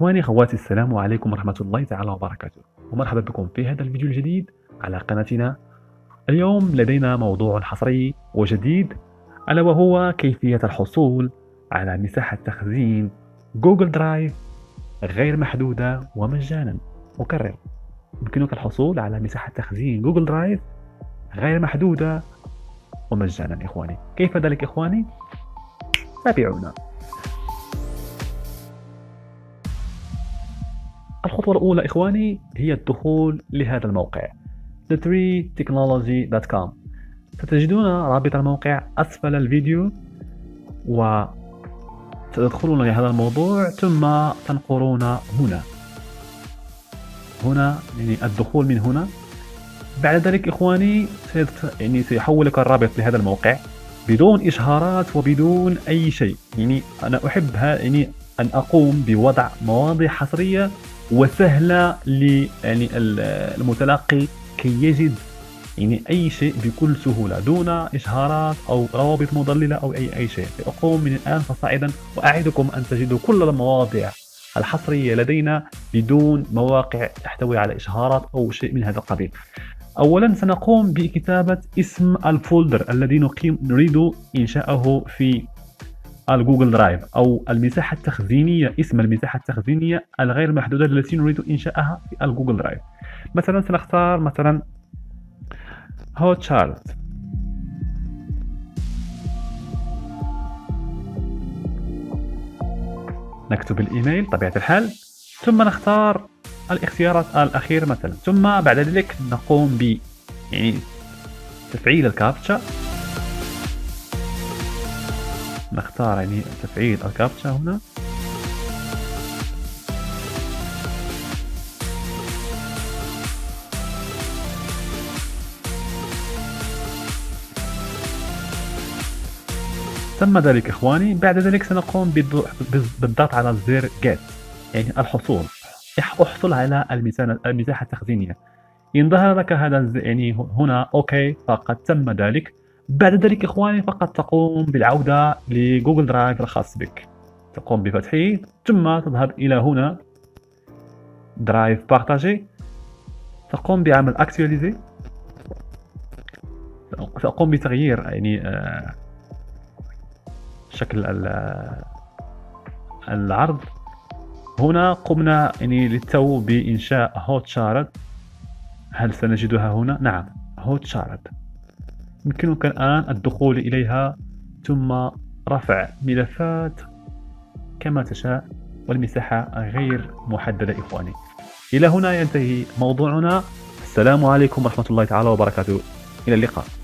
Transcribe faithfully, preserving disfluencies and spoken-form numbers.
إخواني أخواتي، السلام عليكم ورحمة الله تعالى وبركاته، ومرحبا بكم في هذا الفيديو الجديد على قناتنا. اليوم لدينا موضوع حصري وجديد، ألا وهو كيفية الحصول على مساحة تخزين جوجل درايف غير محدودة ومجانا. أكرر، يمكنك الحصول على مساحة تخزين جوجل درايف غير محدودة ومجانا. إخواني، كيف ذلك إخواني؟ تابعونا. الخطوة الأولى إخواني هي الدخول لهذا الموقع ذا تري تكنولوجي دوت كوم. ستجدون رابط الموقع أسفل الفيديو، وتدخلون لهذا الموضوع ثم تنقرون هنا هنا يعني الدخول من هنا. بعد ذلك إخواني يعني سيحولك الرابط لهذا الموقع بدون إشهارات وبدون أي شيء. يعني أنا أحب يعني أن أقوم بوضع مواضيع حصرية وسهلة ل يعني المتلقي كي يجد يعني أي شيء بكل سهولة دون إشهارات أو روابط مضللة أو أي أي شيء. سأقوم من الآن فصاعدا وأعدكم أن تجدوا كل المواضيع الحصرية لدينا بدون مواقع تحتوي على إشهارات أو شيء من هذا القبيل. أولا سنقوم بكتابة اسم الفولدر الذي نقيم نريد إنشاءه في الجوجل درايف، أو المساحة التخزينية، اسم المساحة التخزينية الغير محدودة التي نريد إنشاءها في الجوجل درايف. مثلا سنختار مثلا هوت شارت، نكتب الإيميل طبيعة الحال، ثم نختار الاختيارات الأخيرة مثلا، ثم بعد ذلك نقوم ب يعني تفعيل الكابتشا. نختار يعني تفعيل الكابتشا هنا، ثم ذلك إخواني بعد ذلك سنقوم بالضغط على زر get، يعني الحصول احصل على المساحة التخزينية. إن ظهر لك هذا يعني هنا أوكي فقد تم ذلك. بعد ذلك إخواني فقط تقوم بالعودة لجوجل درايف الخاص بك، تقوم بفتحه ثم تذهب إلى هنا درايف بارتاجي، تقوم بعمل اكتواليزي، تقوم بتغيير يعني آه شكل العرض. هنا قمنا يعني للتو بإنشاء هوت شارت. هل سنجدها هنا؟ نعم، هوت شارت. يمكنك الآن الدخول إليها ثم رفع ملفات كما تشاء، والمساحة غير محددة. إخواني، إلى هنا ينتهي موضوعنا. السلام عليكم ورحمة الله تعالى وبركاته، إلى اللقاء.